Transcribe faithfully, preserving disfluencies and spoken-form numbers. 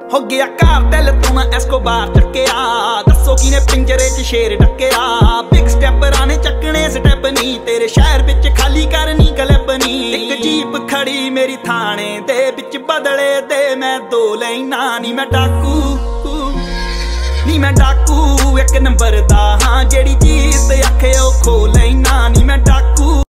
हो गया कार्टेल तू मैं एस्कोबार चक्या, दसो किने पिंजरे च शेर डकया। बिग स्टेप राने चकने स्टेप नी, तेरे शहर बिच खाली करनी क्लिप नी। एक जीप खड़ी मेरी थाने दे बिच बदले दे मैं दो लैना। नी मैं डाकू नी मैं डाकू एक नंबर दा, हाँ जेड़ी चीज ते आखे ओ खो लैना। नी मैं डाकू